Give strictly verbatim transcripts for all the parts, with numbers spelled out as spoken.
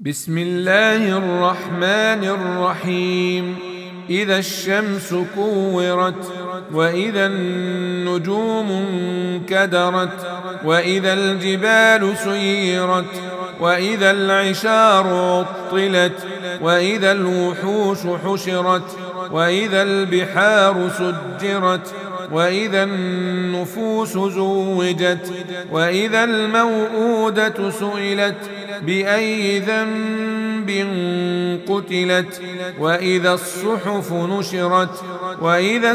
بسم الله الرحمن الرحيم. إذا الشمس كورت، وإذا النجوم انكدرت، وإذا الجبال سيرت، وإذا العشار عطلت، وإذا الوحوش حشرت، وإذا البحار سجرت، وإذا النفوس زوجت، وإذا الموءودة سئلت بأي ذنب قتلت، وإذا الصحف نشرت، وإذا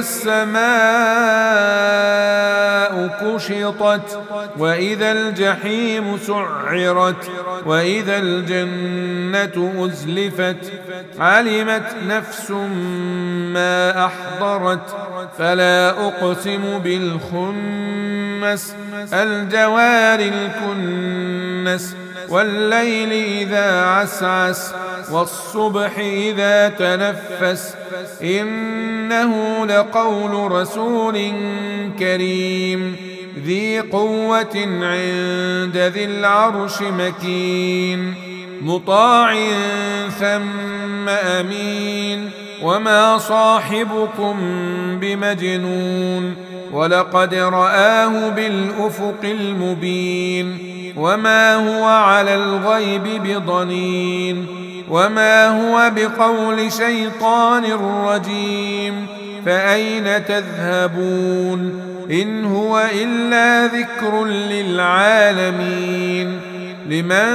السماء كشطت، وإذا الجحيم سعرت، وإذا الجنة أزلفت. علمت نفس ما أحضرت. فلا أقسم بالخنس، الجوار الكنس، والليل إذا عسعس، والصبح إذا تنفس. إنه لقول رسول كريم ذي قوة عند ذي العرش مكين، مطاع ثم أمين. وما صاحبكم بمجنون، ولقد رآه بالأفق المبين. وما هو على الغيب بضنين، وما هو بقول شيطان رجيم. فأين تذهبون؟ إن هو إلا ذكر للعالمين. لمن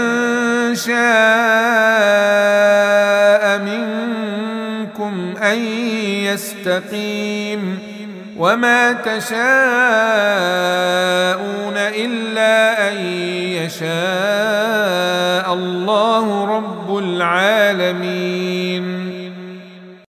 شاء منكم أن يستقيم. وما تشاءون إلا أن يشاء الله رب العالمين.